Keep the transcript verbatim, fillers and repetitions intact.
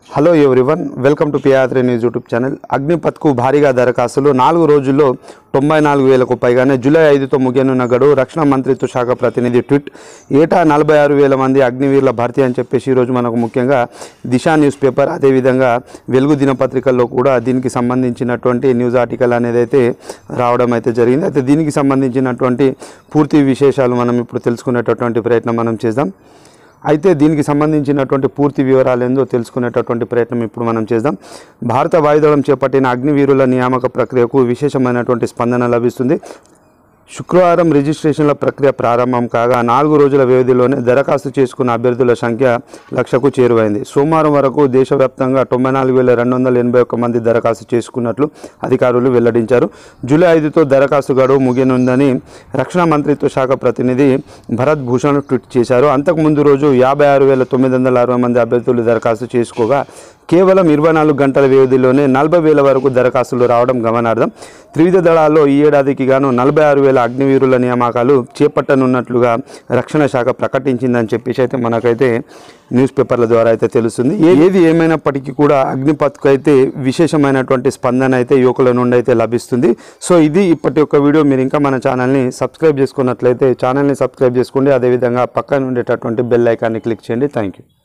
Hello everyone, welcome to పియాత్రి news YouTube channel. అగ్నిపథ్కు భారీగా దరఖాస్తులు నాలుగు రోజుల్లో తొంభై నాలుగు వేలకు పైగానే. జూలై ఐదుతో ముగియనున్న గడువు. రక్షణ మంత్రిత్వ శాఖ ప్రతినిధి ట్వీట్. ఏటా నలభై ఆరు వేల మంది అగ్నివీరుల భర్తీ అని చెప్పేసి ఈరోజు మనకు ముఖ్యంగా దిశా న్యూస్ పేపర్, అదేవిధంగా వెలుగు దినపత్రికల్లో కూడా దీనికి సంబంధించినటువంటి న్యూస్ ఆర్టికల్ అనేది అయితే రావడం అయితే జరిగింది. అయితే దీనికి సంబంధించినటువంటి పూర్తి విశేషాలు మనం ఇప్పుడు తెలుసుకునేటటువంటి ప్రయత్నం మనం చేద్దాం. అయితే దీనికి సంబంధించినటువంటి పూర్తి వివరాలు ఏందో తెలుసుకునేటటువంటి ప్రయత్నం ఇప్పుడు మనం చేద్దాం. భారత వాయుదళం చేపట్టిన అగ్నివీరుల నియామక ప్రక్రియకు విశేషమైనటువంటి స్పందన లభిస్తుంది. శుక్రవారం రిజిస్ట్రేషన్ల ప్రక్రియ ప్రారంభం కాగా నాలుగు రోజుల వ్యవధిలోనే దరఖాస్తు చేసుకున్న అభ్యర్థుల సంఖ్య లక్షకు చేరువైంది. సోమవారం వరకు దేశవ్యాప్తంగా తొంభై నాలుగు వేల రెండు వందల ఎనభై ఒక్క మంది దరఖాస్తు చేసుకున్నట్లు అధికారులు వెల్లడించారు. జూలై ఐదుతో దరఖాస్తు గడువు ముగియనుందని రక్షణ మంత్రిత్వ శాఖ ప్రతినిధి భరత్ భూషణ్ ట్వీట్ చేశారు. అంతకుముందు రోజు యాభై ఆరు వేల తొమ్మిది వందల అరవై మంది అభ్యర్థులు దరఖాస్తు చేసుకోగా కేవలం ఇరవై నాలుగు గంటల వ్యవధిలోనే నలభై వేల వరకు దరఖాస్తులు రావడం గమనార్హం. త్రివిధ దళాల్లో ఈ ఏడాదికి గాను నలభై ఆరు వేల అగ్నివీరుల నియామకాలు చేపట్టనున్నట్లుగా రక్షణ శాఖ ప్రకటించిందని చెప్పేసి అయితే మనకైతే న్యూస్ పేపర్ల ద్వారా అయితే తెలుస్తుంది. ఏది ఏమైనప్పటికీ కూడా అగ్నిపథ్కు అయితే విశేషమైనటువంటి స్పందన అయితే యువకుల నుండి అయితే లభిస్తుంది. సో ఇది ఇప్పటి యొక్క వీడియో. మీరు ఇంకా మన ఛానల్ని సబ్స్క్రైబ్ చేసుకున్నట్లయితే ఛానల్ని సబ్స్క్రైబ్ చేసుకోండి. అదేవిధంగా పక్కన ఉండేటటువంటి బెల్ ఐకాన్ని క్లిక్ చేయండి. Thank you.